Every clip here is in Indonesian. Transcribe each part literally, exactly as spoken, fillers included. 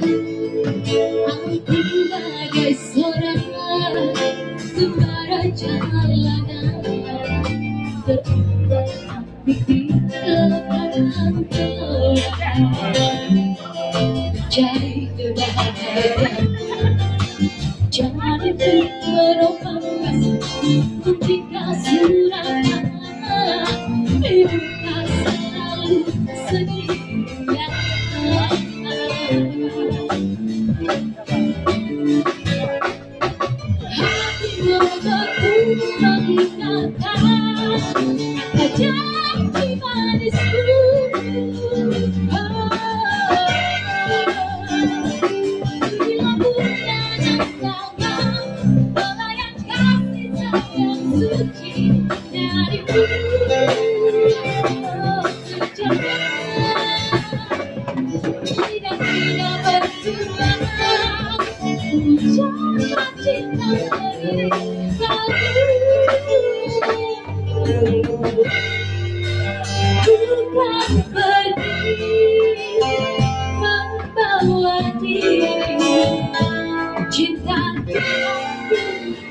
Aku bagai seorang sembara jalanan, terbang di depan gelap. Cari kebahagiaan, jangan menopang ketika surakan bukan selalu sendirian. Hati membeku mengingatkan kata janji manisku. Bila bukan engkau melayang kasih sayang suci dariku. Tidak tidak bertujuan ucapan cinta dari kamu. Bukan pergi membawa diri, cinta aku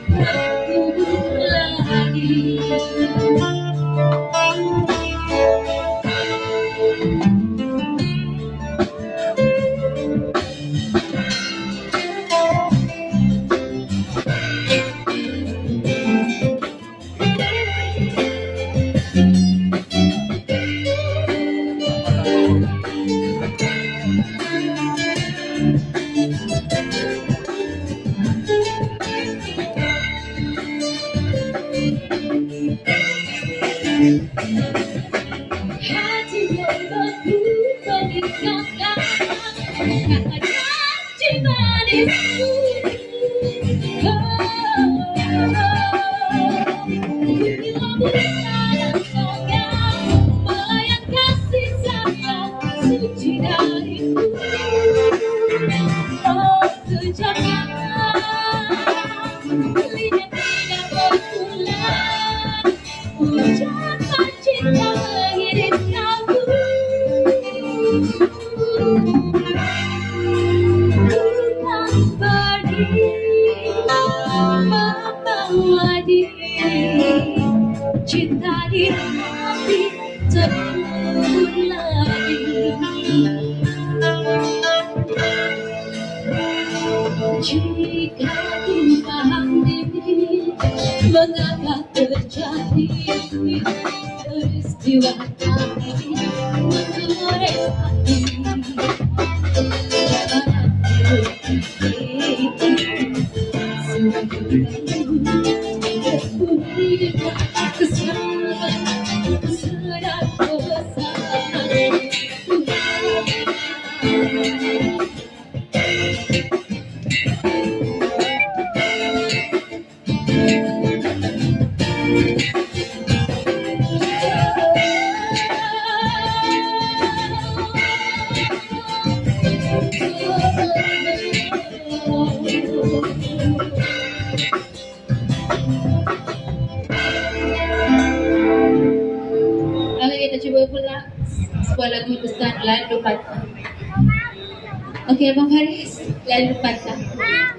lagi. Hati membeku meninggalkan kata janji manisku. Bila bukan engkau melayang kasih sayang suci dariku. Oh sejak lidah tidak bertulang ucapan cinta mengirim kamu. Bukan pergi membawa diri, cinta di hati terkubur lagi. Jika ku paham diri mengapa terjadi peristiwa kami menggores hati. Lalu kita coba pula sebuah lagu Ustaz Lalu Patah. Oke Bang Haris, Lalu Patah.